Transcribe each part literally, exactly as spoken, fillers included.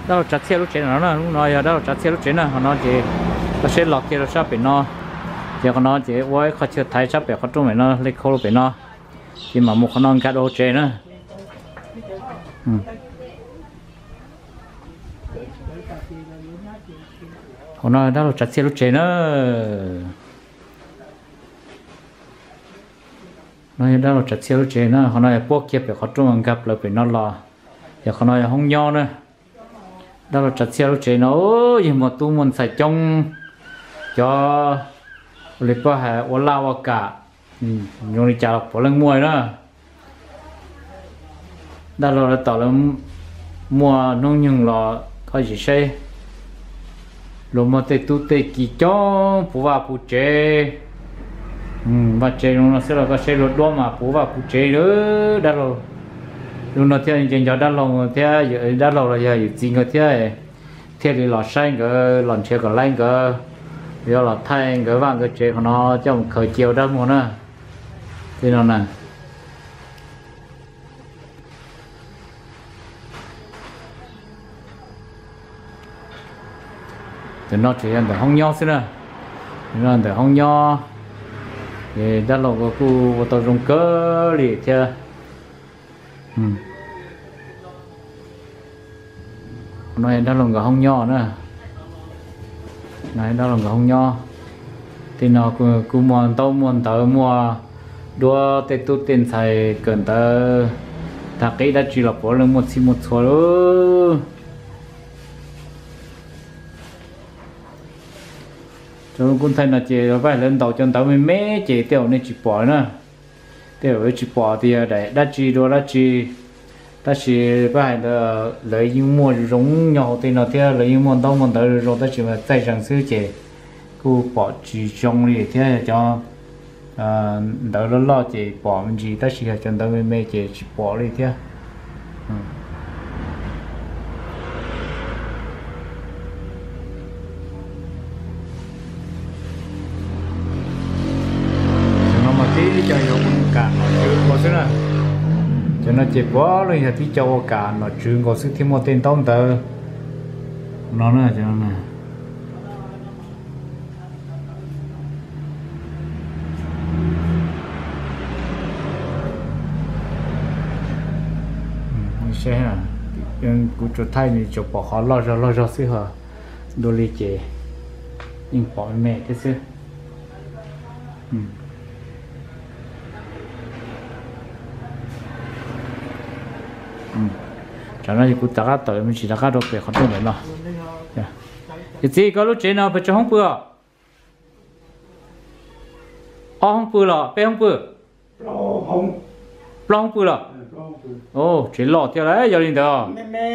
đó chặt xe lúc trên nó nó nói đó chặt xe lúc trên nó nó chỉ nó sẽ lọt kia nó sắp bị nó giờ con nó chỉ với khó chưa thấy sắp bị khó trung mày nó lấy khô bị nó chỉ mà một con non cá đồ trên nữa con nó đó là chặt xe lúc trên nữa nói đó là chặt xe lúc trên nữa con nó bốc kia bị khó trung gặp là bị nó lò giờ con nó không nho nữa đó là chặt xe lúc trên nó gì mà tu muốn xài trong cho lịch qua hè ô lao cả dùng đi chào bỏ lên mua đó đó là tao là mua nông nhung là có gì xây rồi mà tê tu tê kỳ cho phụ vào phụ chế và chế nó sẽ là có xây luật đó mà phụ vào phụ chế nữa đó rồi lúc nó theo những giờ đó là theo giờ đó là giờ gì người theo theo đi lọt xanh cái lọt chơi cái lanh cái giờ là thay cái vàng cái chế của nó trong khởi chiều đó muốn à thế nào nè thì nó chỉ ăn được hông nho xí nè nó ăn được hông nho thì đã lâu cái khu tàu rong cỡ lì chưa ừ nói đã lâu cái hông nho nữa này đó là cái hông nho thì nó cứ mua tàu mua tàu mua đua tết tu tiền xài cần tờ thà cái đã chỉ là bỏ lên một xí một số đó cho con thấy là chỉ phải lên tàu chân tàu mới mé chỉ tiểu nên chỉ bỏ nữa tiểu với chỉ bỏ thì để đã chỉ đua đã chỉ ta chỉ phải là lấy những mua giống nhau thì nó theo lấy những mua tàu mua tàu rồi ta chỉ là tay sản xuất chỉ cô bỏ chỉ trong đi thế cho đỡ lo lo chỉ bỏ mình gì ta chỉ là chân tàu mới mé chỉ chỉ bỏ đi thế cho nó chỉ bỏ rồi thì cho cả nó trường có sức thêm một tên tông tờ nó nữa cho nó xe à nhưng cũng cho thay thì cho bỏ khó lo ra lo ra xí hả đôi ly chè nhưng bỏ mẹ thế xí cho nên cũng tất cả tới mình chỉ tất cả đồ về không đúng nữa cái gì có lúc trên nào phải cho không bự à không bự là bé không bự không không bự là ô chỉ lọt theo đấy giờ đi đâu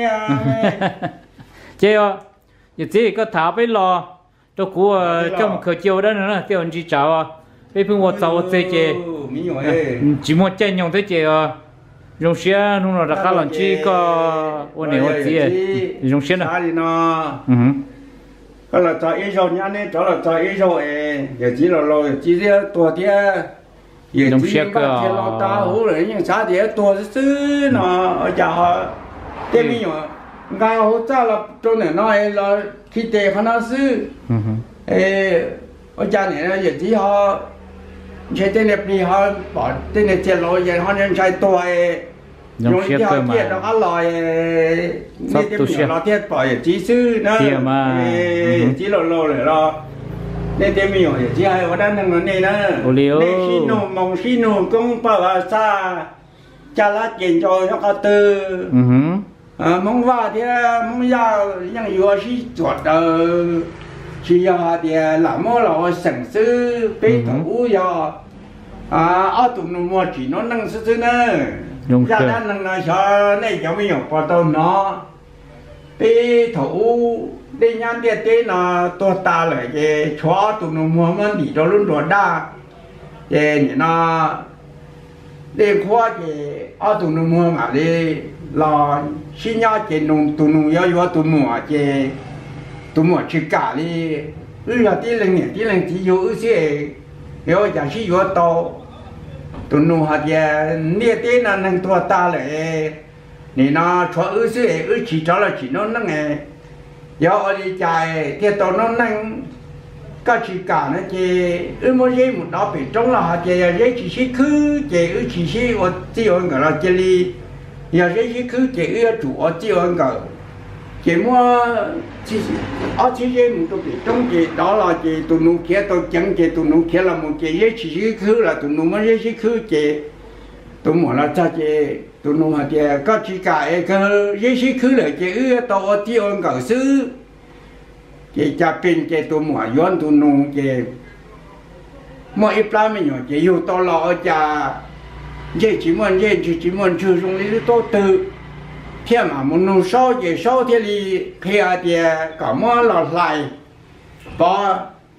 chơi à cái gì có thả bé lò cho cú trong khởi chiều đó nữa tiêu anh chỉ chào à bé phương một tàu chơi chơi chỉ một chơi nhung thế chơi à dùng xe nó là đặc làm chi có ôn này ôn gì dùng xe này ừ cái là trái ít rồi nhá nên đó là trái ít rồi giờ chỉ là rồi chỉ riêng tua thì giờ chỉ có thể lo ta hú rồi nhưng sao thì tua xứ nó ở chợ thế mình nhở ngay hỗ trợ là trong này nói là khi tệ hắn nó xứ ê ở chợ này là giờ chỉ họ chơi tên đẹp đi họ bỏ tên này chơi lôi giờ họ nên chơi tua dùng xe cơ mà nó ăn lòi sắp tu xe nó thiết bỏ chỉ sư nữa chỉ lò lò rồi lo nên thế mình hỏi chỉ ai ở đây nó này nữa nên khi nô mong khi nô cũng bảo là xa cha lá chuyện cho nó có tư mong vào thì mong ra nhưng vừa chỉ chuột chỉ là thì làm món là sản xuất bê thủ giờ à ở tụi nó mua chỉ nó năng sức nữa gia đình năng nói cho này cháu mình học qua tàu nó bê thủ đi nhăn địa tế nó to ta lại cái chó tụi nó mua món gì cho luôn rồi đa cái nó đi qua cái ở tụi nó mua mà đi là xin nhau cái nông tụi nó yêu yêu tụi mua cái tụi mua chỉ cả đi bây giờ tí lần này tí lần chỉ yêu cái yêu giả sử yêu tàu tụi nó hạt giờ nia tế là năng tua ta lại nè nó cho ư sư ư chỉ cho là chỉ nó nó nghe do đi chạy thì tao nó năng các chị cả nó chị ư mỗi giây một đó bị trong là chị giấy chỉ sĩ cứ chị ư chỉ sĩ ở chỉ ở người là chị đi giờ giấy chỉ cứ chị ư chủ ở chỉ ở người chị mua chỉ ở chỉ giấy một cái bị trong chị đó là chị tụi nó kia tụi chẳng chị tụi nó kia là một chị giấy chỉ sĩ cứ là tụi nó mới giấy chỉ cứ chị tụi mua là cha chị tụi nó mà chị các chị cả cái giấy chỉ cứ là chị ư tao ở chỉ ở người xứ chị cha pin chị tụi mua yuan tụi nó chị mua ít lá mình nhỏ chị yêu tao lo cha chị chỉ muốn chị chỉ chỉ muốn chú trọng lý tốt từ thiên mà muốn nông sau chị sau thì đi khi à thì cả mua lọt lại bỏ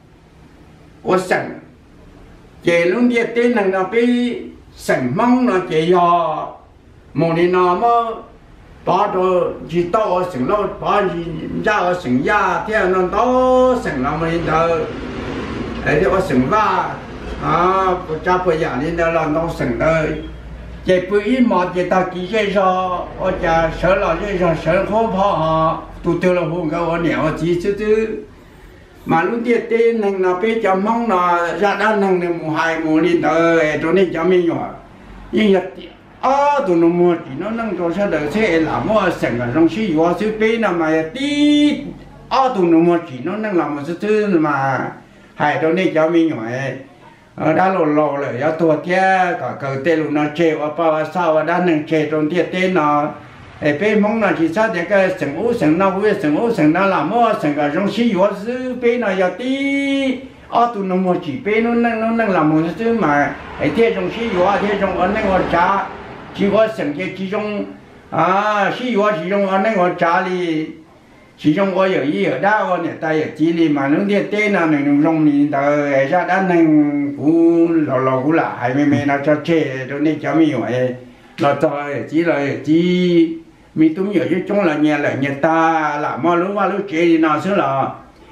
ở sân chị luôn đi tên năng nó bị sân mong nó chị do một đi nó mà bỏ đồ chỉ tao ở sân nó bỏ gì ra ở sân ya thì nó to sân nó mới thở ấy thì ở sân va à cha bây giờ đi đâu là nó sân đời chị bây mà chị ta kỹ cái sao ở nhà sợ là cái sao sợ khó phá họ tụi tôi là không có ở nhà chỉ chứ chứ mà lúc đi tên thằng nào biết cho mong là ra đan thằng này một hai một đi tới cho nên cho mình nhỏ nhưng mà à tụi nó mua thì nó năng cho sao được thế là mua sẵn ở trong xí hóa xí bé nào mà tí à tụi nó mua thì nó năng làm một số thứ mà hai cho nên cho mình nhỏ ở đó lò lò rồi ởตัวเที่ยก็เกิดเตลุนเจว่าป่าวสาวด้านหนึ่งเจตรงที่เต้นไอ้เป็นมองน่ะที่ซะเด็กก็สังอุสังนาเวสังอุสังนาละมั่วสังก็จงชี้หัวซื้อเป็นน่ะอย่าตีอ้อตุนมัวจีเป็นนู่นนั่งนู่นนั่งละมัวซื้อมาไอ้เที่ยจงชี้หัวเที่ยจงอันนั่งหัวจ่าชี้หัวสังเกตชี้จงอ่าชี้หัวชี้จงอันนั่งหัวจ่าลีchỉ trong có gì ở đâu này ta ở chỉ đi mà nó đi tên nào này nó rong đi ta ra đan năng cú lò lò cú là hai mươi mấy nó cho chè cho nên cho mình hỏi là cho chỉ là chỉ mình tụi nhiều chứ trong là nhà là nhà ta là mà lúc qua lúc chè thì nào xứ là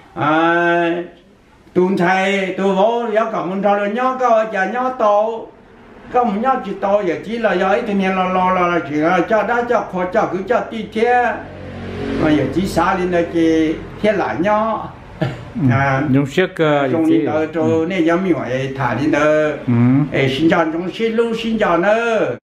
à tuần thầy tôi vô giáo cộng mình cho được nhớ có giờ nhớ tổ có một nhớ chỉ tổ giờ chỉ là giờ thì nhà lò lò là chỉ là cho đã cho khó cho cứ cho đi thế mà giờ chỉ xả lên đây thì thiết lại nhau à dùng sức trong đi tới chỗ này giống như vậy thả đi nữa, xin chào trong xin lưu xin chào nữa.